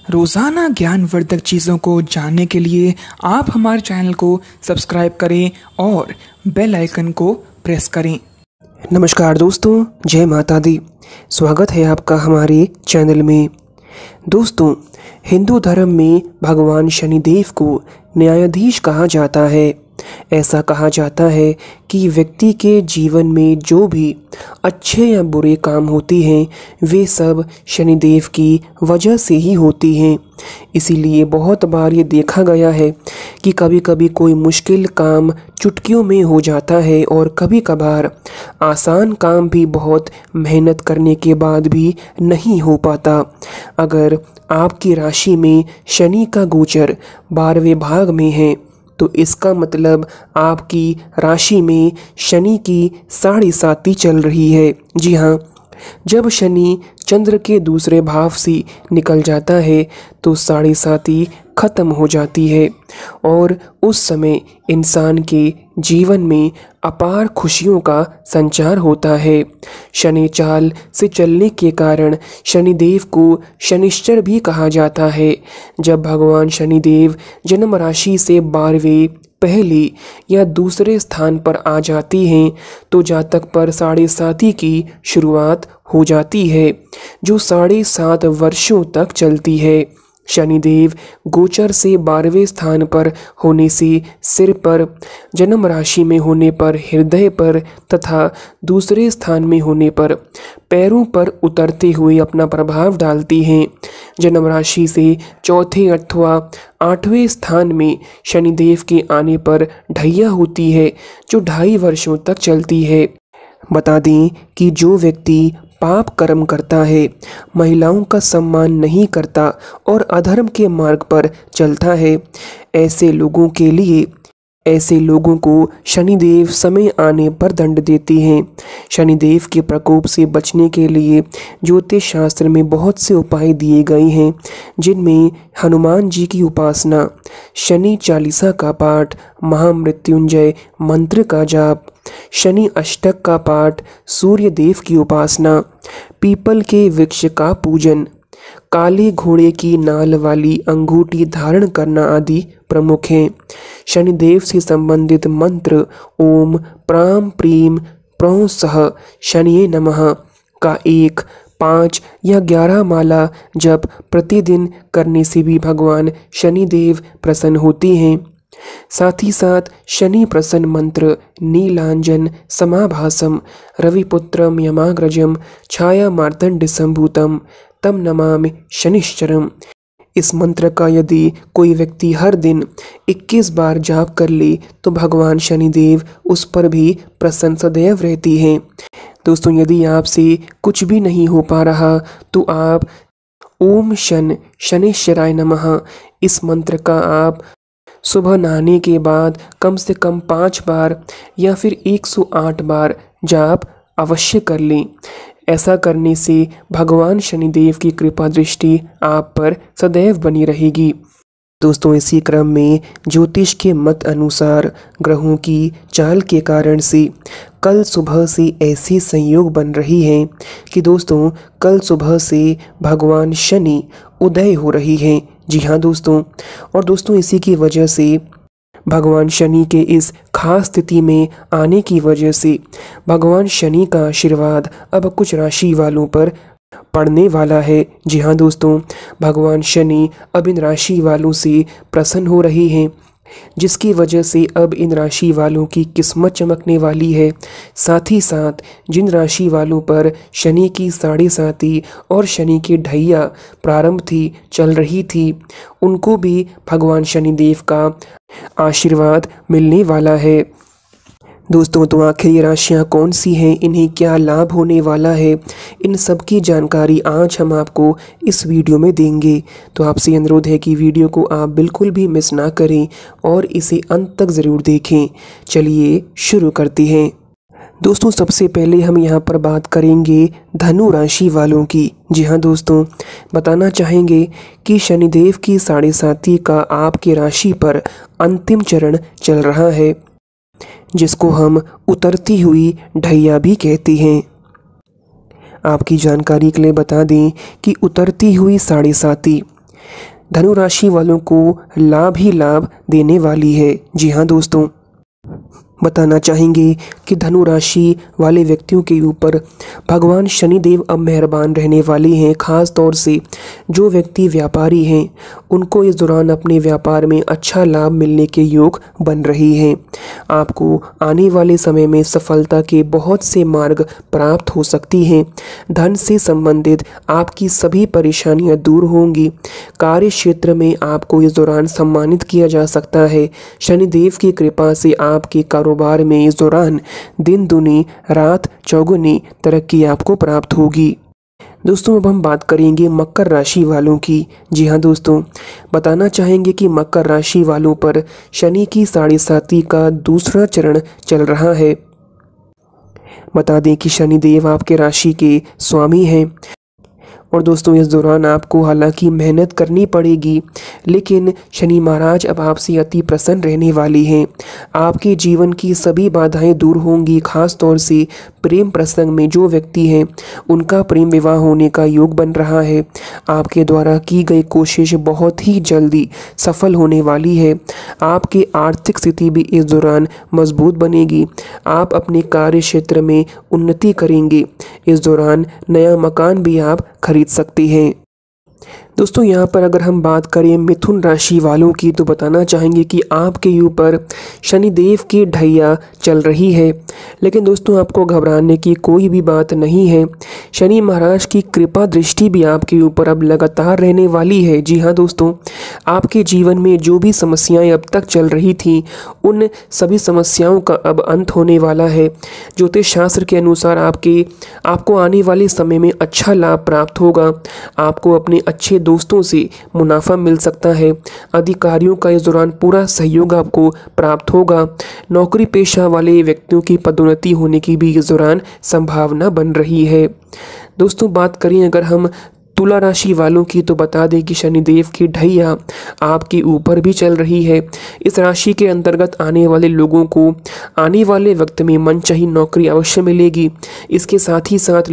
रोज़ाना ज्ञानवर्धक चीज़ों को जानने के लिए आप हमारे चैनल को सब्सक्राइब करें और बेल आइकन को प्रेस करें। नमस्कार दोस्तों, जय माता दी। स्वागत है आपका हमारे चैनल में। दोस्तों, हिंदू धर्म में भगवान शनिदेव को न्यायाधीश कहा जाता है। ऐसा कहा जाता है कि व्यक्ति के जीवन में जो भी अच्छे या बुरे काम होते हैं वे सब शनिदेव की वजह से ही होती हैं। इसीलिए बहुत बार ये देखा गया है कि कभी कभी कोई मुश्किल काम चुटकियों में हो जाता है और कभी कभार आसान काम भी बहुत मेहनत करने के बाद भी नहीं हो पाता। अगर आपकी राशि में शनि का गोचर 12वें भाग में है तो इसका मतलब आपकी राशि में शनि की साढ़े साती चल रही है। जी हाँ, जब शनि चंद्र के दूसरे भाव से निकल जाता है तो साढ़े साती खत्म हो जाती है और उस समय इंसान के जीवन में अपार खुशियों का संचार होता है। शनि चाल से चलने के कारण शनिदेव को शनिश्चर भी कहा जाता है। जब भगवान शनिदेव जन्म राशि से 12वें पहले या दूसरे स्थान पर आ जाती हैं तो जातक पर साढ़े साती की शुरुआत हो जाती है जो 7.5 वर्षों तक चलती है। शनिदेव गोचर से 12वें स्थान पर होने से सिर पर, जन्म राशि में होने पर हृदय पर तथा दूसरे स्थान में होने पर पैरों पर उतरते हुए अपना प्रभाव डालती हैं। जन्म राशि से चौथे अथवा 8वें स्थान में शनिदेव के आने पर ढैया होती है जो 2.5 वर्षों तक चलती है। बता दें कि जो व्यक्ति पाप कर्म करता है, महिलाओं का सम्मान नहीं करता और अधर्म के मार्ग पर चलता है, ऐसे लोगों को शनिदेव समय आने पर दंड देते हैं। शनिदेव के प्रकोप से बचने के लिए ज्योतिष शास्त्र में बहुत से उपाय दिए गए हैं, जिनमें हनुमान जी की उपासना, शनि चालीसा का पाठ, महामृत्युंजय मंत्र का जाप, शनि अष्टक का पाठ, सूर्य देव की उपासना, पीपल के वृक्ष का पूजन, काले घोड़े की नाल वाली अंगूठी धारण करना आदि प्रमुख हैं। शनिदेव से संबंधित मंत्र ओम प्राम प्रीम प्रौ सह शनिये नमः का 1, 5 या 11 माला जप प्रतिदिन करने से भी भगवान शनिदेव प्रसन्न होते हैं। साथ ही साथ शनि प्रसन्न मंत्र नीलांजन समाभासम रविपुत्रम यमाग्रजम छाया मार्तंड संभूतम तम नमामि शनिश्चरम, इस मंत्र का यदि कोई व्यक्ति हर दिन 21 बार जाप कर ले तो भगवान शनिदेव उस पर भी प्रसन्न सदैव रहती हैं। दोस्तों, यदि आपसे कुछ भी नहीं हो पा रहा तो आप ओम शनिश्चराय नमः इस मंत्र का आप सुबह नहाने के बाद कम से कम 5 बार या फिर 108 बार जाप अवश्य कर लें। ऐसा करने से भगवान शनिदेव की कृपा दृष्टि आप पर सदैव बनी रहेगी। दोस्तों, इसी क्रम में ज्योतिष के मत अनुसार ग्रहों की चाल के कारण से कल सुबह से ऐसे संयोग बन रही हैं कि दोस्तों कल सुबह से भगवान शनि उदय हो रही हैं। जी हाँ दोस्तों, और दोस्तों इसी की वजह से भगवान शनि के इस खास स्थिति में आने की वजह से भगवान शनि का आशीर्वाद अब कुछ राशि वालों पर पड़ने वाला है। जी हाँ दोस्तों, भगवान शनि अब इन राशि वालों से प्रसन्न हो रही हैं, जिसकी वजह से अब इन राशि वालों की किस्मत चमकने वाली है। साथ ही साथ जिन राशि वालों पर शनि की साढ़े साती और शनि की ढैया प्रारंभ चल रही थी उनको भी भगवान शनिदेव का आशीर्वाद मिलने वाला है। दोस्तों, तो आखिर ये राशियाँ कौन सी हैं, इन्हें क्या लाभ होने वाला है, इन सब की जानकारी आज हम आपको इस वीडियो में देंगे। तो आपसे अनुरोध है कि वीडियो को आप बिल्कुल भी मिस ना करें और इसे अंत तक ज़रूर देखें। चलिए शुरू करते हैं। दोस्तों, सबसे पहले हम यहाँ पर बात करेंगे धनु राशि वालों की। जी हाँ दोस्तों, बताना चाहेंगे कि शनिदेव की साढ़े साती का आपकी राशि पर अंतिम चरण चल रहा है, जिसको हम उतरती हुई ढैया भी कहते हैं। आपकी जानकारी के लिए बता दें कि उतरती हुई साढ़े साती धनु राशि वालों को लाभ ही लाभ देने वाली है। जी हाँ दोस्तों, बताना चाहेंगे कि धनु राशि वाले व्यक्तियों के ऊपर भगवान शनिदेव अब मेहरबान रहने वाले हैं। खास तौर से जो व्यक्ति व्यापारी हैं उनको इस दौरान अपने व्यापार में अच्छा लाभ मिलने के योग बन रही हैं। आपको आने वाले समय में सफलता के बहुत से मार्ग प्राप्त हो सकती हैं। धन से संबंधित आपकी सभी परेशानियां दूर होंगी। कार्य क्षेत्र में आपको इस दौरान सम्मानित किया जा सकता है। शनिदेव की कृपा से आपके कारोबार में इस दौरान दिन दुनी रात चौगुनी तरक्की आपको प्राप्त होगी। दोस्तों, अब हम बात करेंगे मकर राशि वालों की। जी हाँ दोस्तों, बताना चाहेंगे कि मकर राशि वालों पर शनि की 7.5 का दूसरा चरण चल रहा है। बता दें कि शनिदेव आपके राशि के स्वामी हैं और दोस्तों इस दौरान आपको हालांकि मेहनत करनी पड़ेगी, लेकिन शनि महाराज अब आपसे अति प्रसन्न रहने वाली हैं। आपके जीवन की सभी बाधाएं दूर होंगी। खास तौर से प्रेम प्रसंग में जो व्यक्ति हैं उनका प्रेम विवाह होने का योग बन रहा है। आपके द्वारा की गई कोशिश बहुत ही जल्दी सफल होने वाली है। आपकी आर्थिक स्थिति भी इस दौरान मजबूत बनेगी। आप अपने कार्य क्षेत्र में उन्नति करेंगे। इस दौरान नया मकान भी आप खरीद सकते हैं। दोस्तों, यहाँ पर अगर हम बात करें मिथुन राशि वालों की तो बताना चाहेंगे कि आपके ऊपर शनिदेव की ढैया चल रही है, लेकिन दोस्तों आपको घबराने की कोई भी बात नहीं है। शनि महाराज की कृपा दृष्टि भी आपके ऊपर अब लगातार रहने वाली है। जी हाँ दोस्तों, आपके जीवन में जो भी समस्याएं अब तक चल रही थी उन सभी समस्याओं का अब अंत होने वाला है। ज्योतिष शास्त्र के अनुसार आपको आने वाले समय में अच्छा लाभ प्राप्त होगा। आपको अपने अच्छे दोस्तों से मुनाफा मिल सकता है। अधिकारियों का इस दौरान पूरा सहयोग आपको प्राप्त होगा। नौकरी पेशा वाले व्यक्तियों की पदोन्नति होने की भी इस दौरान संभावना बन रही है। दोस्तों, बात करें अगर हम तुला राशि वालों की तो बता दें कि शनिदेव की ढैया आपके ऊपर भी चल रही है। इस राशि के अंतर्गत आने वाले लोगों को आने वाले वक्त में मनचाही नौकरी अवश्य मिलेगी। इसके साथ ही साथ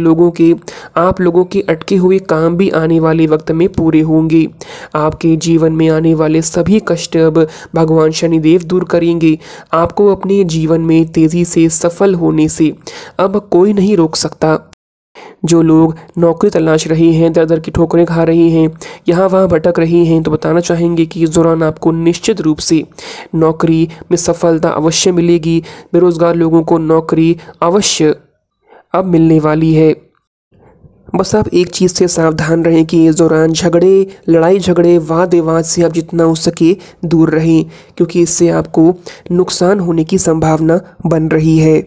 आप लोगों के अटके हुए काम भी आने वाले वक्त में पूरे होंगे। आपके जीवन में आने वाले सभी कष्ट अब भगवान शनिदेव दूर करेंगे। आपको अपने जीवन में तेजी से सफल होने से अब कोई नहीं रोक सकता। जो लोग नौकरी तलाश रहे हैं, दर दर की ठोकरें खा रहे हैं, यहाँ वहाँ भटक रहे हैं, तो बताना चाहेंगे कि इस दौरान आपको निश्चित रूप से नौकरी में सफलता अवश्य मिलेगी। बेरोजगार लोगों को नौकरी अवश्य अब मिलने वाली है। बस आप एक चीज़ से सावधान रहें कि इस दौरान लड़ाई झगड़े वाद विवाद से आप जितना हो सके दूर रहें, क्योंकि इससे आपको नुकसान होने की संभावना बन रही है।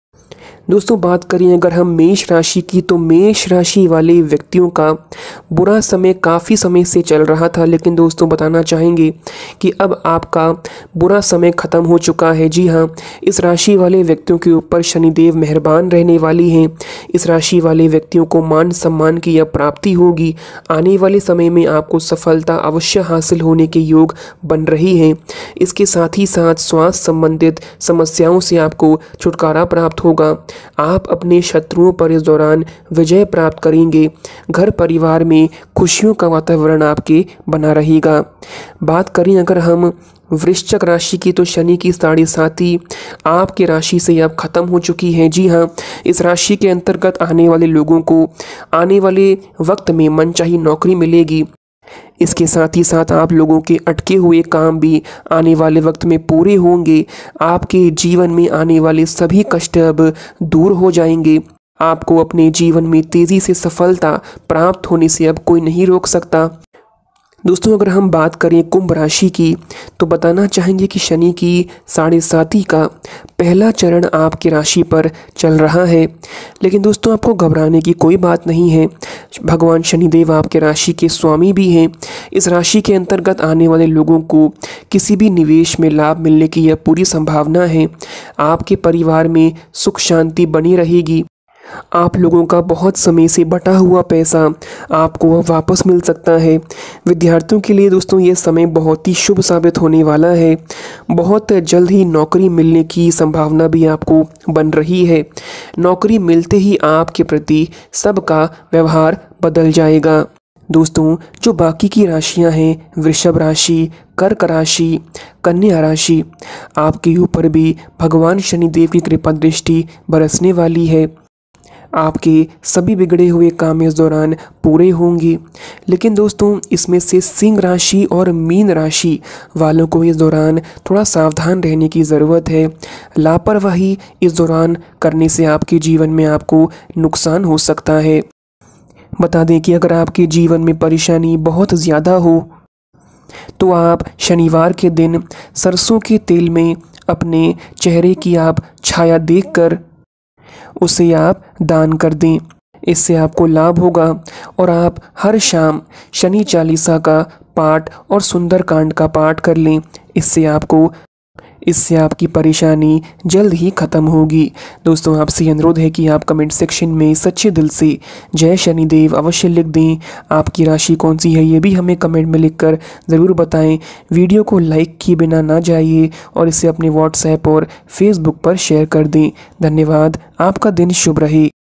दोस्तों, बात करें अगर हम मेष राशि की तो मेष राशि वाले व्यक्तियों का बुरा समय काफ़ी समय से चल रहा था, लेकिन दोस्तों बताना चाहेंगे कि अब आपका बुरा समय ख़त्म हो चुका है। जी हाँ, इस राशि वाले व्यक्तियों के ऊपर शनिदेव मेहरबान रहने वाली हैं। इस राशि वाले व्यक्तियों को मान सम्मान की अब प्राप्ति होगी। आने वाले समय में आपको सफलता अवश्य हासिल होने के योग बन रही हैं। इसके साथ ही साथ स्वास्थ्य संबंधित समस्याओं से आपको छुटकारा प्राप्त होगा। आप अपने शत्रुओं पर इस दौरान विजय प्राप्त करेंगे। घर परिवार में खुशियों का वातावरण आपके बना रहेगा। बात करें अगर हम वृश्चिक राशि की तो शनि की 7.5 आपकी राशि से अब खत्म हो चुकी है। जी हाँ, इस राशि के अंतर्गत आने वाले लोगों को आने वाले वक्त में मनचाही नौकरी मिलेगी। इसके साथ ही साथ आप लोगों के अटके हुए काम भी आने वाले वक्त में पूरे होंगे। आपके जीवन में आने वाले सभी कष्ट अब दूर हो जाएंगे। आपको अपने जीवन में तेज़ी से सफलता प्राप्त होने से अब कोई नहीं रोक सकता। दोस्तों, अगर हम बात करें कुंभ राशि की तो बताना चाहेंगे कि शनि की 7.5 का पहला चरण आपकी राशि पर चल रहा है, लेकिन दोस्तों आपको घबराने की कोई बात नहीं है। भगवान शनिदेव आपके राशि के स्वामी भी हैं। इस राशि के अंतर्गत आने वाले लोगों को किसी भी निवेश में लाभ मिलने की यह पूरी संभावना है। आपके परिवार में सुख शांति बनी रहेगी। आप लोगों का बहुत समय से बटा हुआ पैसा आपको वापस मिल सकता है। विद्यार्थियों के लिए दोस्तों ये समय बहुत ही शुभ साबित होने वाला है। बहुत जल्द ही नौकरी मिलने की संभावना भी आपको बन रही है। नौकरी मिलते ही आपके प्रति सबका व्यवहार बदल जाएगा। दोस्तों जो बाकी की राशियां हैं, वृषभ राशि, कर्क राशि, कन्या राशि, आपके ऊपर भी भगवान शनिदेव की कृपा दृष्टि बरसने वाली है। आपके सभी बिगड़े हुए काम इस दौरान पूरे होंगे। लेकिन दोस्तों इसमें से सिंह राशि और मीन राशि वालों को इस दौरान थोड़ा सावधान रहने की ज़रूरत है। लापरवाही इस दौरान करने से आपके जीवन में आपको नुकसान हो सकता है। बता दें कि अगर आपके जीवन में परेशानी बहुत ज़्यादा हो तो आप शनिवार के दिन सरसों के तेल में अपने चेहरे की आप छाया देखकर उसे आप दान कर दें। इससे आपको लाभ होगा और आप हर शाम शनि चालीसा का पाठ और सुंदरकांड का पाठ कर लें। इससे आपकी परेशानी जल्द ही ख़त्म होगी। दोस्तों आपसे अनुरोध है कि आप कमेंट सेक्शन में सच्चे दिल से जय शनिदेव अवश्य लिख दें। आपकी राशि कौन सी है ये भी हमें कमेंट में लिखकर ज़रूर बताएं। वीडियो को लाइक किए बिना ना जाइए और इसे अपने व्हाट्सएप और फेसबुक पर शेयर कर दें। धन्यवाद। आपका दिन शुभ रहे।